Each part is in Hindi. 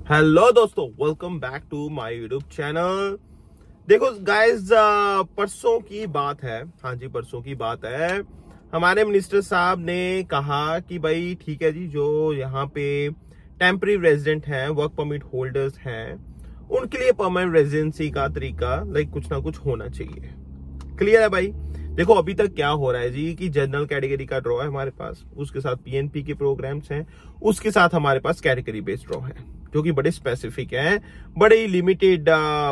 हेलो दोस्तों, welcome back to my YouTube channel. देखो गाइस, परसों की बात है। हाँ जी, परसों की बात है। हमारे मिनिस्टर साहब ने कहा कि भाई ठीक है जी, जो यहाँ पे टेम्पररी रेजिडेंट हैं, वर्क परमिट होल्डर्स हैं, उनके लिए परमानेंट रेजिडेंसी का तरीका कुछ ना कुछ होना चाहिए। क्लियर है भाई। देखो अभी तक क्या हो रहा है जी कि जनरल कैटेगरी का ड्रॉ है हमारे पास, उसके साथ पीएनपी के प्रोग्राम्स हैं, उसके साथ हमारे पास कैटेगरी बेस्ड ड्रॉ है जो कि बड़े स्पेसिफिक हैं, बड़े लिमिटेड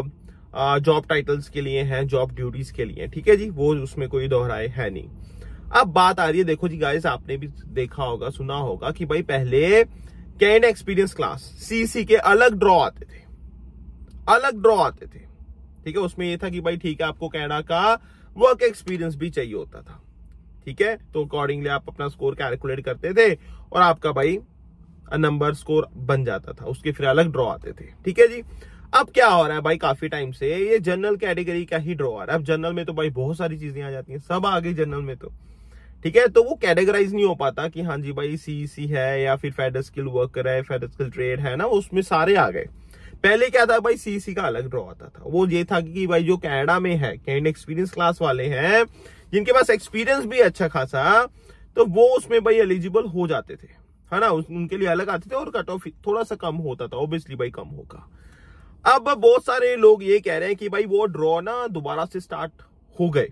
जॉब टाइटल्स के लिए हैं, जॉब ड्यूटीज के लिए। ठीक है जी, वो उसमें कोई दोहराए है नहीं। अब बात आ रही है, देखो जी गाइस, आपने भी देखा होगा, सुना होगा कि भाई पहले कैनेडियन एक्सपीरियंस क्लास सीसी के अलग ड्रॉ आते थे, अलग ड्रॉ आते थे। ठीक है, उसमें ये था कि भाई ठीक है, आपको कनाडा का वर्क एक्सपीरियंस भी चाहिए होता था। ठीक है, तो अकॉर्डिंगली आप अपना स्कोर कैलकुलेट करते थे और आपका भाई नंबर स्कोर बन जाता था, उसके फिर अलग ड्रॉ आते थे। ठीक है जी। अब क्या हो रहा है भाई, काफी टाइम से ये जनरल कैटेगरी का ही ड्रॉ आ रहा है। अब जनरल में तो भाई बहुत सारी चीजें आ जाती हैं, सब आ गई जनरल में तो। ठीक है, तो वो कैटेगराइज नहीं हो पाता कि हाँ जी भाई सीईसी है या फिर फेडरल स्किल वर्कर है, फेडरल स्किल ट्रेड है ना, उसमें सारे आ गए। पहले क्या था भाई, सीईसी का अलग ड्रॉ आता था। वो ये था कि भाई जो कनाडा में है, कैनेडियन एक्सपीरियंस क्लास वाले हैं, जिनके पास एक्सपीरियंस भी अच्छा खासा, तो वो उसमें भाई एलिजिबल हो जाते थे, है ना। उनके लिए अलग आते थे और कट ऑफ थोड़ा सा कम होता था, ऑब्वियसली भाई कम होगा। अब बहुत सारे लोग ये कह रहे हैं कि भाई वो ड्रॉ ना दोबारा से स्टार्ट हो गए।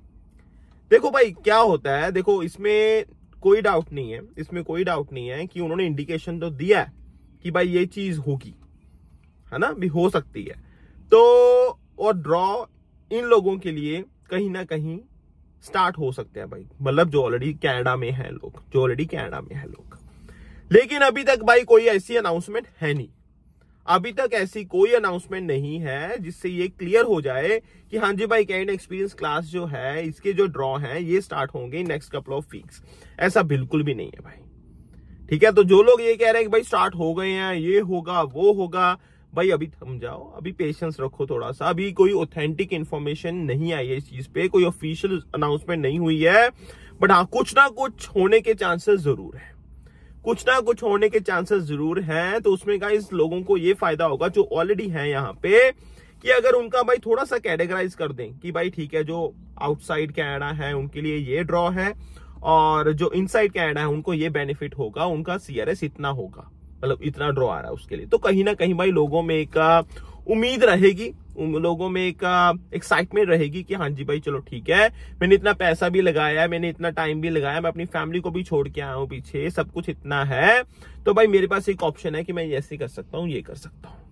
देखो भाई क्या होता है, देखो इसमें कोई डाउट नहीं है, इसमें कोई डाउट नहीं है कि उन्होंने इंडिकेशन तो दिया है कि भाई ये चीज होगी, है ना, भी हो सकती है। तो और ड्रॉ इन लोगों के लिए कहीं ना कहीं स्टार्ट हो सकते हैं भाई, मतलब जो ऑलरेडी कनाडा में है लोग, जो ऑलरेडी कनाडा में है लोग। लेकिन अभी तक भाई कोई ऐसी अनाउंसमेंट है नहीं, अभी तक ऐसी कोई अनाउंसमेंट नहीं है जिससे ये क्लियर हो जाए कि हाँ जी भाई कैनेडियन एक्सपीरियंस क्लास जो है, इसके जो ड्रॉ हैं ये स्टार्ट होंगे नेक्स्ट कपल ऑफ वीक्स। ऐसा बिल्कुल भी नहीं है भाई। ठीक है, तो जो लोग ये कह रहे हैं कि भाई स्टार्ट हो गए हैं, ये होगा वो होगा, भाई अभी थम जाओ, अभी पेशेंस रखो थोड़ा सा। अभी कोई ऑथेंटिक इन्फॉर्मेशन नहीं आई है इस चीज पे, कोई ऑफिशियल अनाउंसमेंट नहीं हुई है। बट हाँ, कुछ ना कुछ होने के चांसेस जरूर है, कुछ ना कुछ होने के चांसेस जरूर हैं। तो उसमें गाइस लोगों को ये फायदा होगा जो ऑलरेडी है यहाँ पे, कि अगर उनका भाई थोड़ा सा कैटेगराइज कर दें कि भाई ठीक है, जो आउटसाइड कनाडा है उनके लिए ये ड्रॉ है, और जो इनसाइड कनाडा है उनको ये बेनिफिट होगा, उनका सीआरएस इतना होगा, मतलब इतना ड्रॉ आ रहा है उसके लिए। तो कहीं ना कहीं भाई लोगों में एक उम्मीद रहेगी, लोगों में एक एक्साइटमेंट रहेगी कि हाँ जी भाई चलो ठीक है, मैंने इतना पैसा भी लगाया है, मैंने इतना टाइम भी लगाया, मैं अपनी फैमिली को भी छोड़ के आया हूँ पीछे, सब कुछ इतना है, तो भाई मेरे पास एक ऑप्शन है कि मैं ऐसे कर सकता हूँ, ये कर सकता हूँ,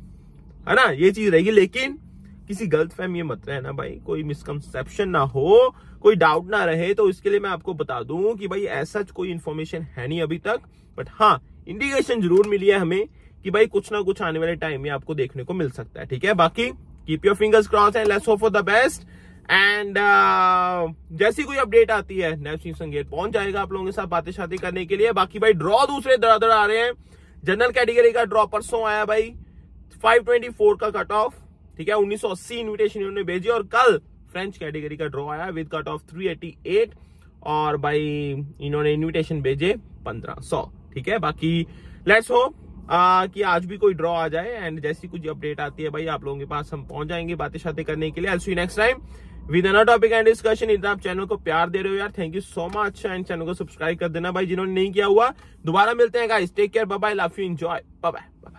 है ना, ये चीज रहेगी। लेकिन किसी गलत फहमी मत रहे ना भाई, कोई मिसकंसेप्शन ना हो, कोई डाउट ना रहे। तो इसके लिए मैं आपको बता दूं कि भाई ऐसा कोई इन्फॉर्मेशन है नहीं अभी तक, बट हाँ इंडिकेशन जरूर मिली है हमें कि भाई कुछ ना कुछ आने वाले टाइम में आपको देखने को मिल सकता है। ठीक है, बाकी keep your fingers cross and let's hope for the best. And जैसी कोई अपडेट आती है नेक्स्ट न्यूज संगेत पहुंच जाएगा आप लोगों के साथ बातें शादी करने के लिए। बाकी भाई ड्रॉ दूसरे धड़ाधड़ आ रहे हैं। जनरल कैटेगरी का ड्रॉ परसों आया भाई, 524 का कट ऑफ। ठीक है, 1980 इन्विटेशन इन्होंने भेजी, और कल फ्रेंच कैटेगरी का ड्रॉ आया विद कट ऑफ 388, और भाई इन्होंने इन्विटेशन भेजे 1500। ठीक है, बाकी लेट्स होप कि आज भी कोई ड्रॉ आ जाए, एंड जैसी कुछ अपडेट आती है भाई आप लोगों के पास हम पहुंच जाएंगे बातें शातें करने के लिए। I see you next time with another topic and discussion. इतना आप चैनल को प्यार दे रहे हो यार, thank you so much, and channel को सब्सक्राइब कर देना भाई जिन्होंने नहीं किया हुआ। दोबारा मिलते हैं guys, take care, bye bye, love you, enjoy, bye bye.